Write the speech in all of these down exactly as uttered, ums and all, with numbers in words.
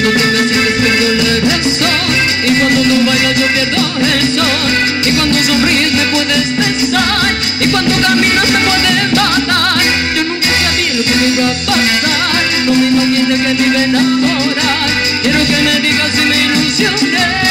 cuando tú me sientes pierdo la razón, y cuando tú bailas yo pierdo el sol, y cuando sonríes me puedes besar, y cuando caminas me puedes matar. Yo nunca sabía lo que me iba a pasar, no me imaginé que me iba a enamorar. Quiero que me digas si me ilusioné.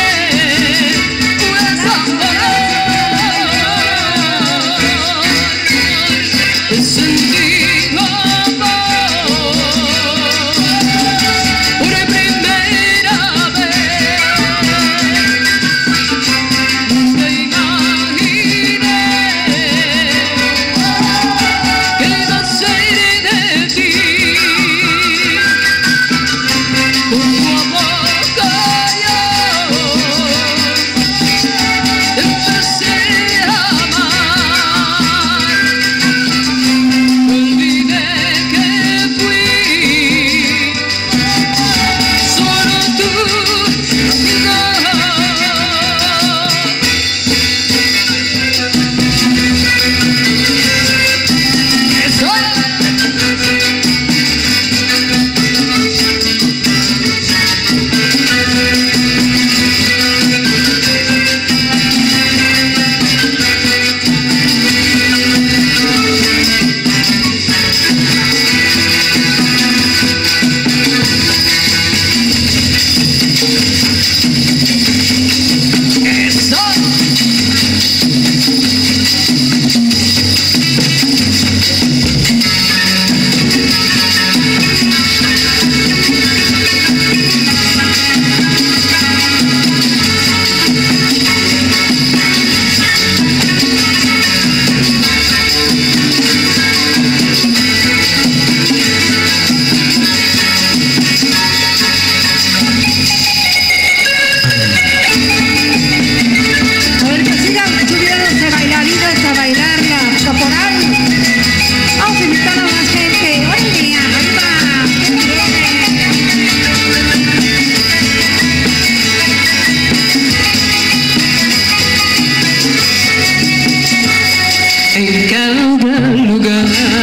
En cada lugar,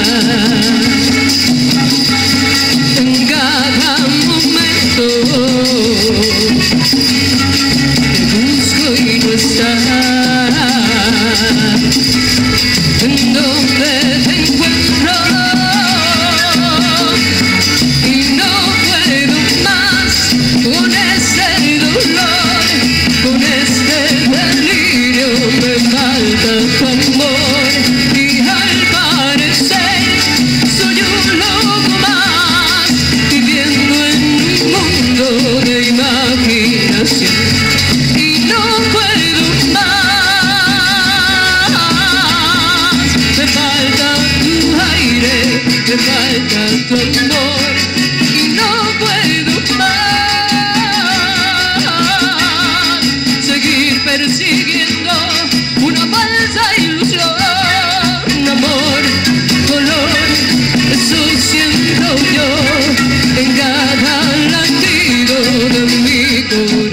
en cada momento, te busco y no estás. En donde te encuentro y no puedo más con este dolor, con este delirio. Me falta tu amor. Y no puedo más, me falta tu aire, me falta tu amor, y no puedo más seguir persiguiendo una falsa ilusión. Un amor, dolor, eso siento yo en cada latido de mi corazón.